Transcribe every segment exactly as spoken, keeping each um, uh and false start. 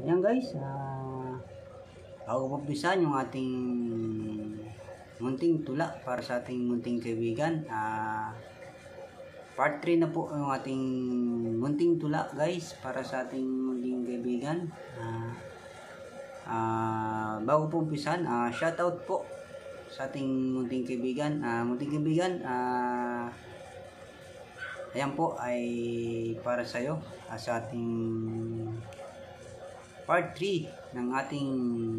Ayan guys, uh, bago pumpisan yung ating munting tula para sa ating munting kaibigan. Uh, part three na po yung ating munting tula guys para sa ating munting kaibigan. Uh, uh, bago pumpisan, uh, shoutout po sa ating munting kaibigan. Uh, munting kaibigan, uh, ayan po ay para sa'yo, uh, sa ating part three ng ating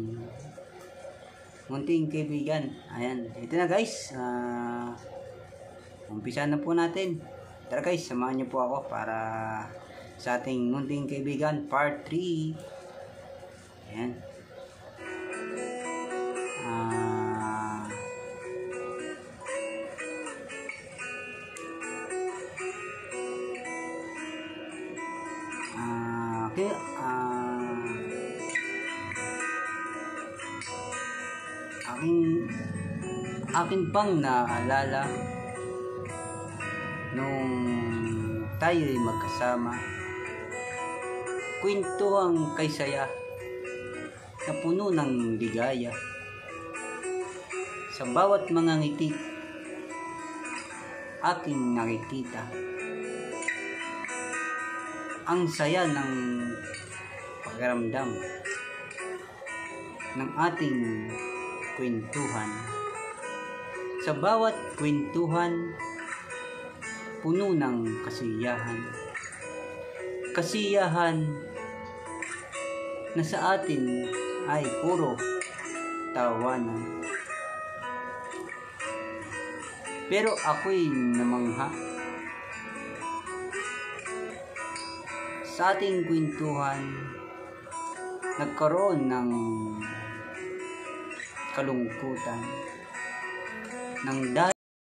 munting kaibigan. Ayan, ito na guys, uh, umpisa na po natin. Tara guys, samahan niyo po ako para sa ating munting kaibigan part three. Ayan. Uh, uh, okay, uh, aking akin pang naalala nung tayo'y magkasama, kwentuhang kay saya na puno ng ligaya. Sa bawat mga ngiti aking nakikita ang saya ng pakiramdam ng ating kwentuhan. Sa bawat kwentuhan, puno ng kasiyahan. Kasiyahan na sa atin ay puro tawanan. Pero ako'y namangha sa ating kwentuhan, nagkaroon ng kalungkutan ng dahil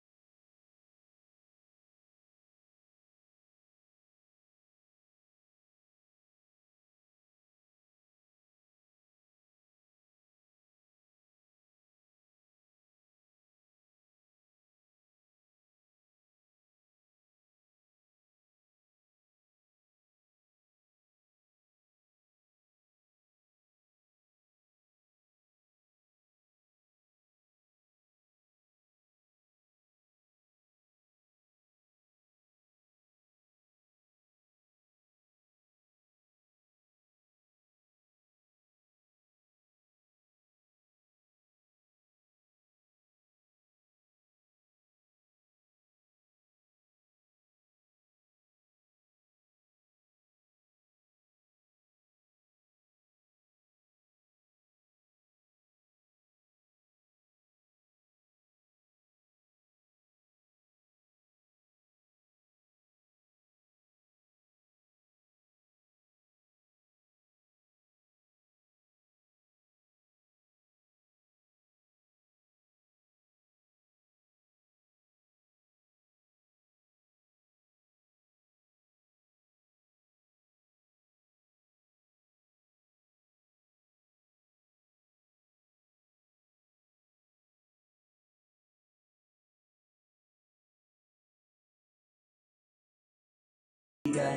uh,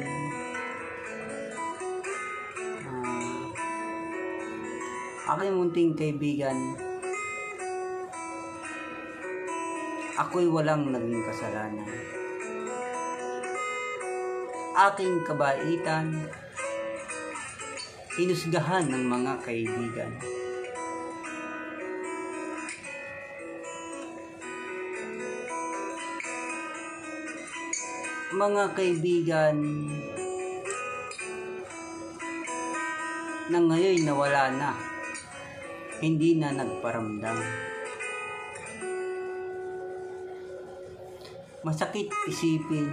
aking munting kaibigan, ako'y walang naging kasalanan. Aking kabaitan hinusgahan ng mga kaibigan. Mga kaibigan na ngayon nawala na, hindi na nagparamdam. Masakit isipin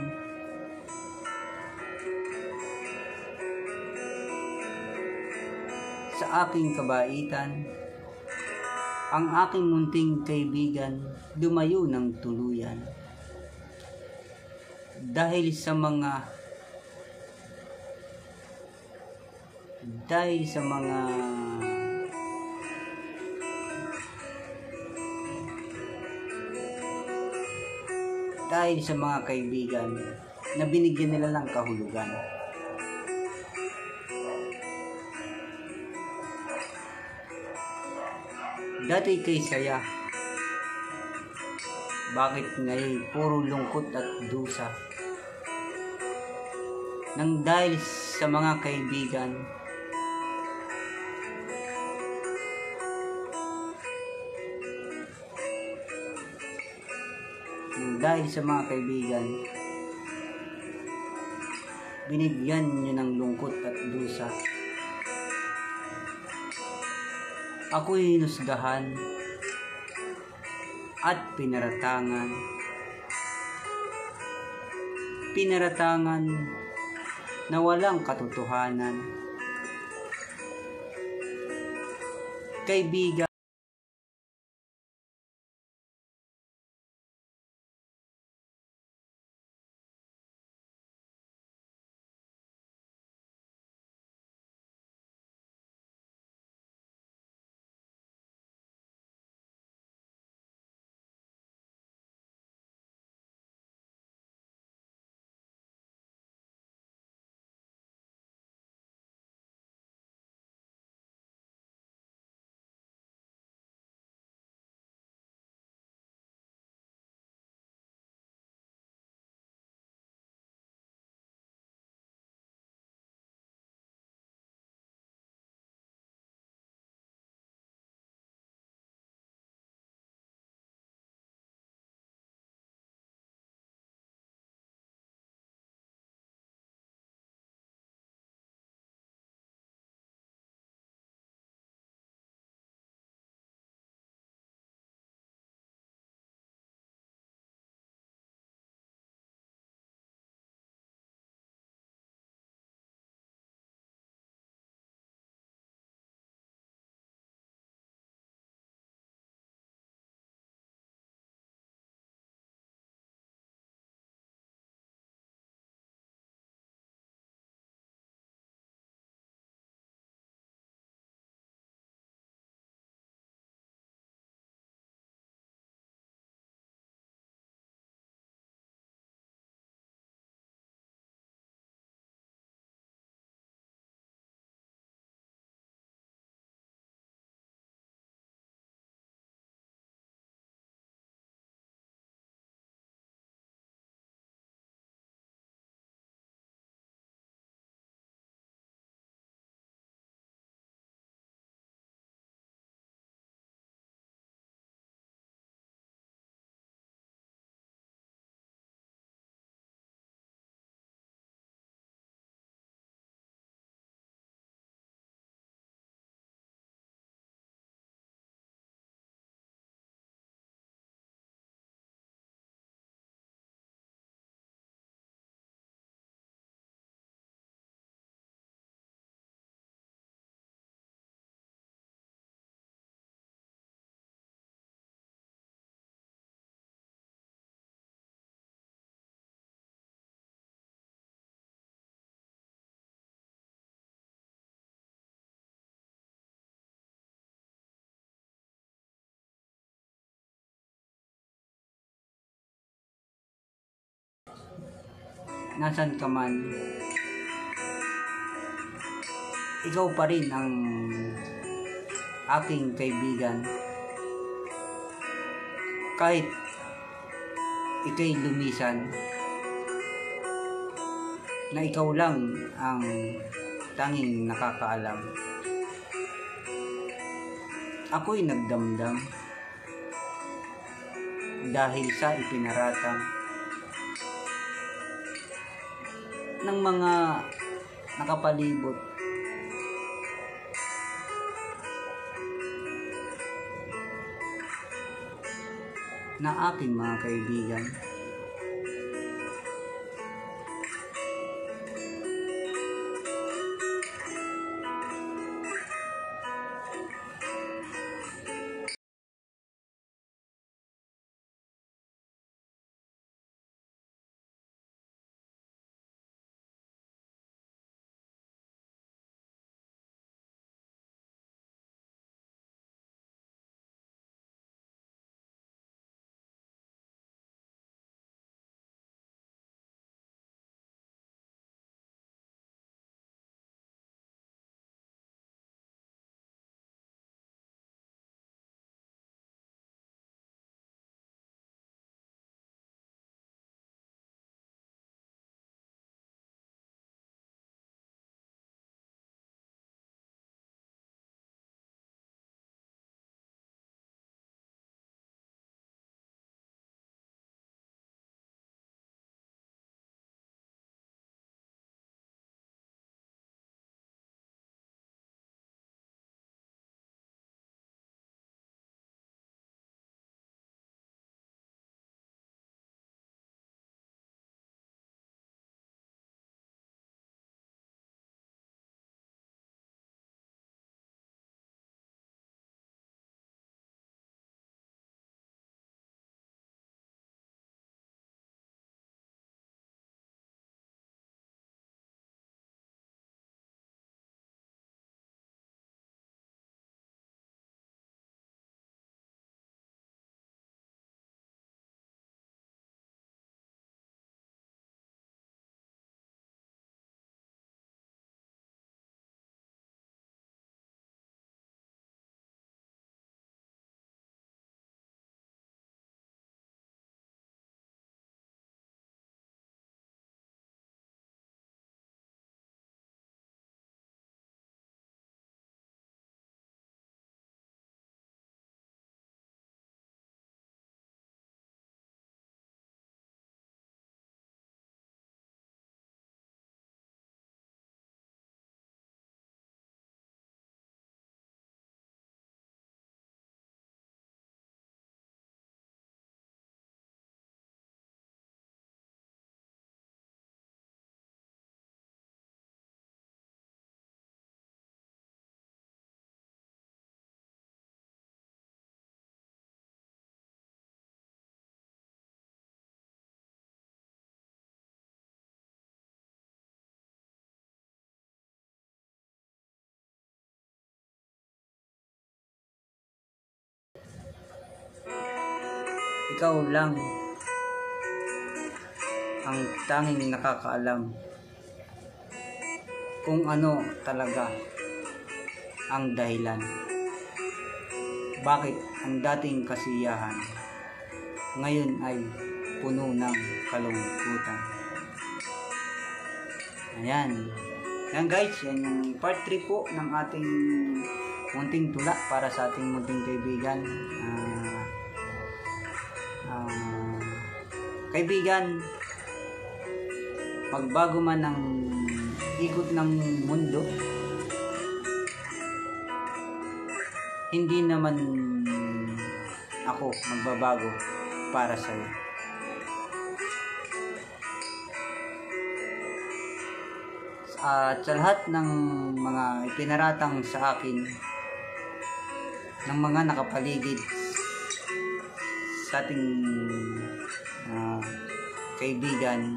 sa aking kabaitan, ang aking munting kaibigan lumayo ng tuluyan. Dahil sa mga dahil sa mga dahil sa mga kaibigan na binigyan nila ng kahulugan. Dati kay saya, bakit ngayon puro lungkot at dusa? Nang dahil sa mga kaibigan, nang dahil sa mga kaibigan, binigyan niyo ng lungkot at dusa. Ako'y hinusgahan at pinaratangan. Pinaratangan na walang katotohanan. Kaibigan, nasan ka man, ikaw pa rin ang aking kaibigan. Kahit ika'y lumisan, na ikaw lang ang tanging nakakaalam. Ako'y nagdamdam dahil sa ipinaratang ng mga nakapalibot. Na aking mga kaibigan. ikaw lang ang tanging nakakaalam kung ano talaga ang dahilan bakit ang dating kasiyahan ngayon ay puno ng kalungkutan. Ayan. Ayan guys, yan yung part three po ng ating munting tula para sa ating munting kaibigan. Uh, uh, kaibigan, pagbago man ng ikot ng mundo, hindi naman ako magbabago para sa iyo. At sa lahat ng mga ipinaratang sa akin ng mga nakapaligid sa ating uh, kaibigan,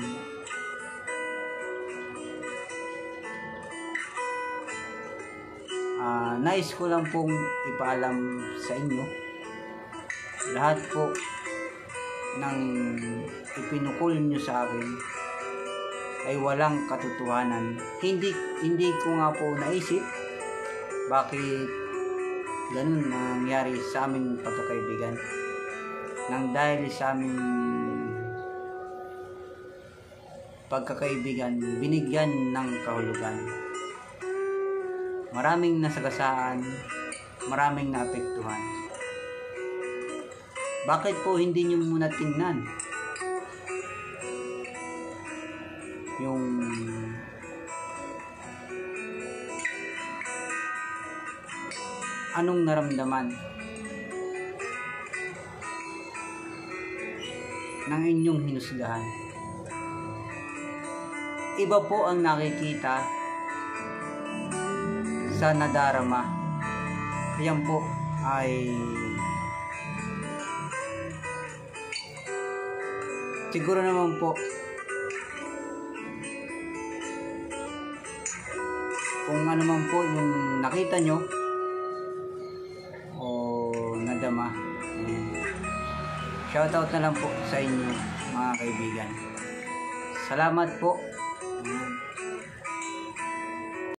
uh, nais ko lang pong ipaalam sa inyo lahat po ng ipinukol nyo sa akin ay walang katotohanan. Hindi hindi ko nga po naisip bakit ganun nangyari sa aming pagkakaibigan. Nang dahil sa aming pagkakaibigan, binigyan ng kahulugan. Maraming nasagasaan, maraming naapektuhan. Bakit po hindi nyo muna tingnan yung anong naramdaman ng inyong hinusgahan? Iba po ang nakikita sa nadarama. Yan po ay siguro naman po kung ano man po yung nakita nyo o nadama, eh, shoutout na lang po sa inyo mga kaibigan. Salamat po